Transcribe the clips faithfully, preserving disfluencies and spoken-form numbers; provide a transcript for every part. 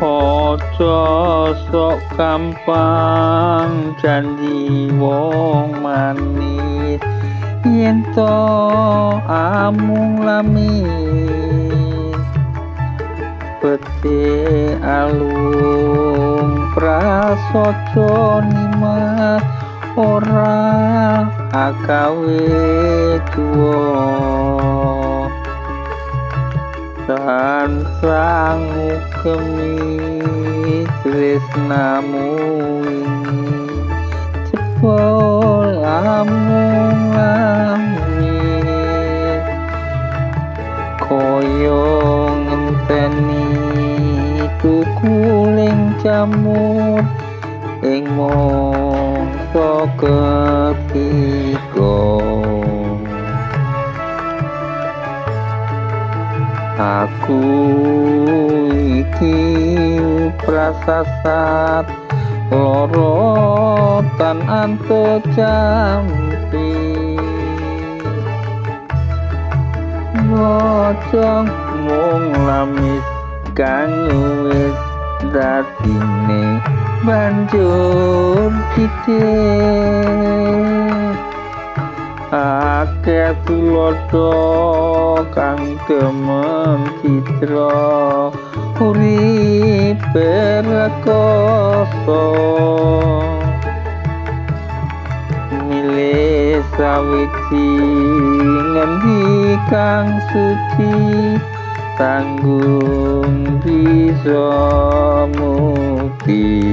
Aja sok gampang janji wong manis, yen to amung lamis. Peti alung prasaja nimas, ora agawe tuwa. Tansah ngugemi tresnamu ini, jebul amung lamis. Koyo ngenteni tukuling jamur ing mangsa ketiga. Aku iki prasasat loro tan ante jampi. Bocong mung lamis kang wis datine banjur titik. Akeh tulodo kang demen citra, uripe rekoso. Milih sawiji ngendi kang suci, tanggung bisa mukti.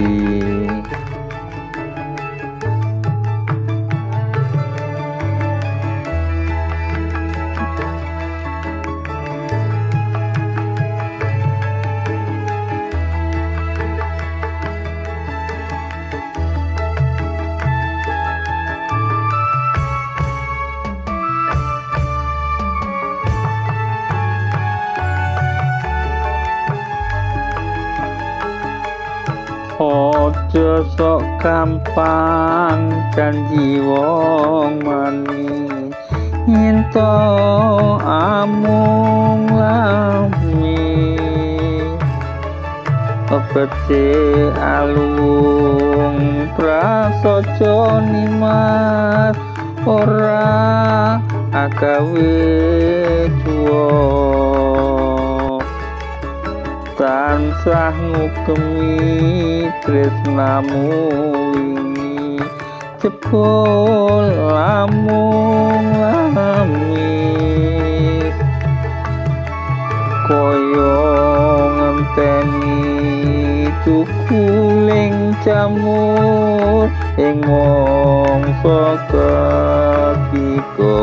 Aja sok gampang janji wong manis, yen to amung lamis. Peti alung prasaja nimas, ora agawe tuwa. Tansah ngugemi tresnamu ini, jebul amung lamis. Koyo ngenteni tukuling jamur ing mangsa ketiga.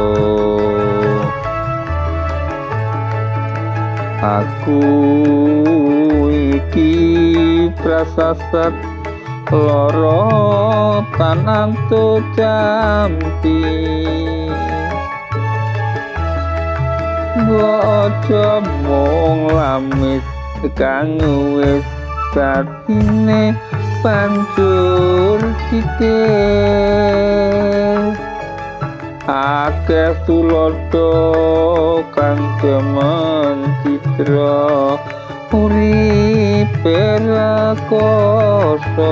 Aku iki prasasat loro tan ante jampi. Bocah mung lamis kang wis satine banjur titik. Akeh tulodo kang demen citra, uripe rekoso.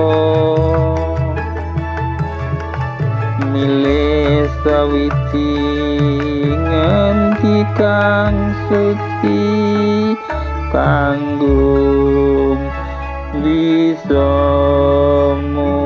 Milih sawiji ngendi kang suci, tanggung bisa